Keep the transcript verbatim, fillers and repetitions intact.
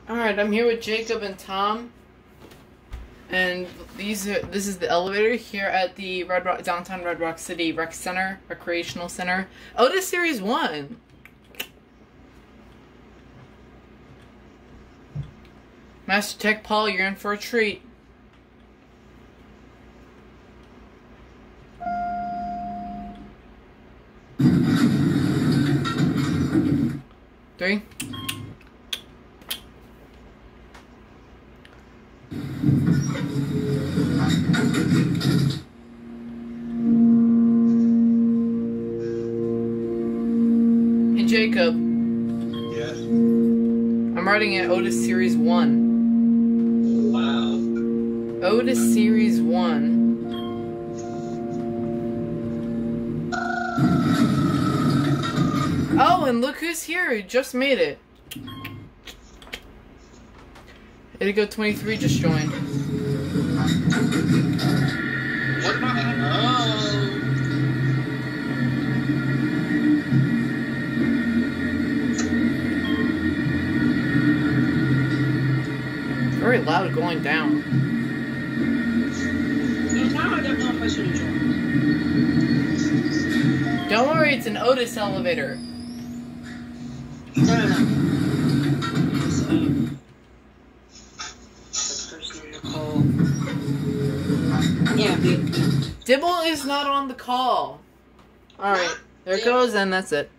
Alright, I'm here with Jacob and Tom. And these are, this is the elevator here at the Red Rock, downtown Red Rock City Rec Center, Recreational Center. Otis Series one. MasterTechPaul, you're in for a treat. Three. Hey Jacob. Yes. I'm writing at Otis Series one. Wow. Otis Series one. Oh, and look who's here! Who just made it. Indigo twenty-three just joined. What? Oh. Very loud going down. Yeah, now I don't know if I should have joined. Don't worry, it's an Otis elevator. No, no, no. It's, um, the person in the call. Yeah, the... Dibble is not on the call. Alright, there it goes, and that's it.